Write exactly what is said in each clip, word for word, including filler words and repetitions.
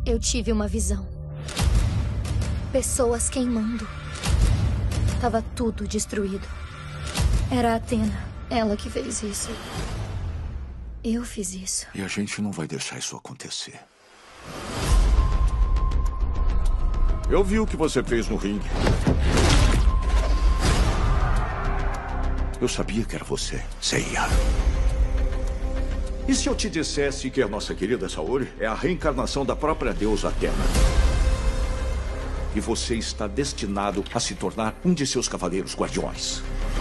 Eu tive uma visão. Pessoas queimando. Tava tudo destruído. Era a Athena. Ela que fez isso. Eu fiz isso. E a gente não vai deixar isso acontecer. Eu vi o que você fez no ringue. Eu sabia que era você, Seiya. E se eu te dissesse que a nossa querida Saori é a reencarnação da própria deusa Athena? E você está destinado a se tornar um de seus cavaleiros guardiões.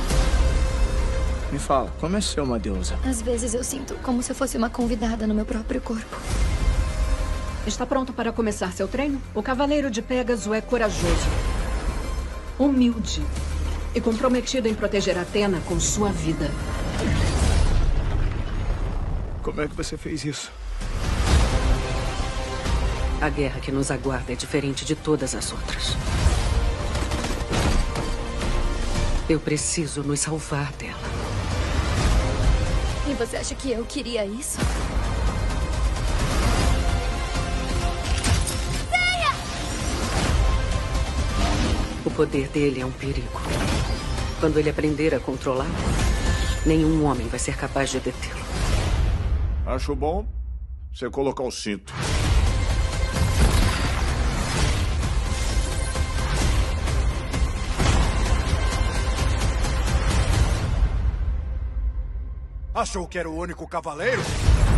Me fala, como é ser uma deusa? Às vezes eu sinto como se eu fosse uma convidada no meu próprio corpo. Está pronto para começar seu treino? O Cavaleiro de Pégaso é corajoso, humilde e comprometido em proteger Athena com sua vida. Como é que você fez isso? A guerra que nos aguarda é diferente de todas as outras. Eu preciso nos salvar dela. E você acha que eu queria isso? O poder dele é um perigo. Quando ele aprender a controlar, nenhum homem vai ser capaz de detê-lo. Acho bom você colocar o cinto. Achou que era o único cavaleiro?